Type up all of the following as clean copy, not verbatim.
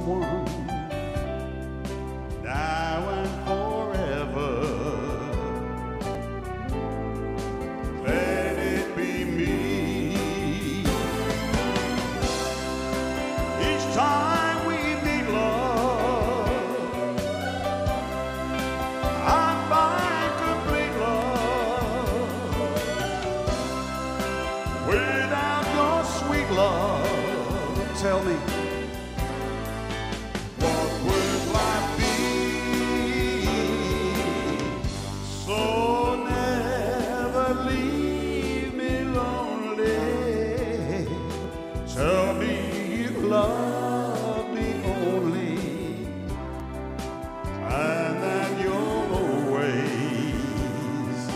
someone now and forever. Let it be me. Each time we meet, love, I find complete love. Without your sweet love, tell me, what would life be? So never leave me lonely. Tell me you love me only, and that you'll always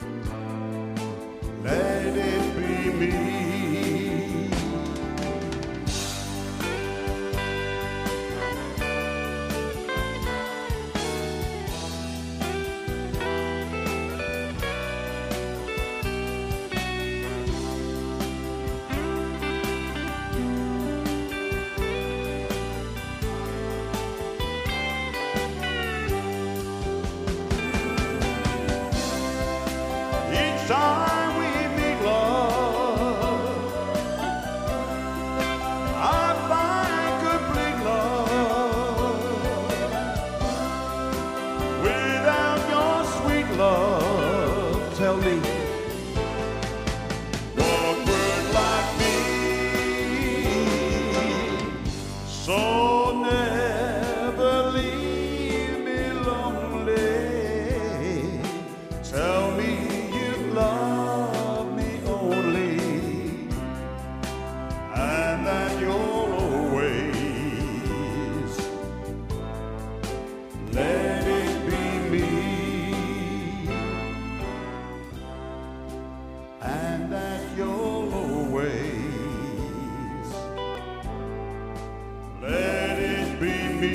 let it be me. Each time we meet, love, I find complete love. Without your sweet love, tell me, what would life be? So never leave me lonely. Tell me love me only, and that you'll always let it be me, and that you'll always let it be me.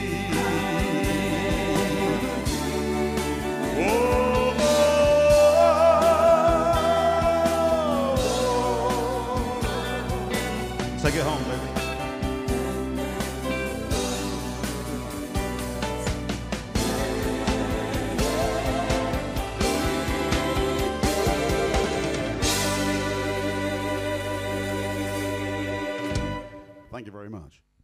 Take it home, baby. Thank you very much.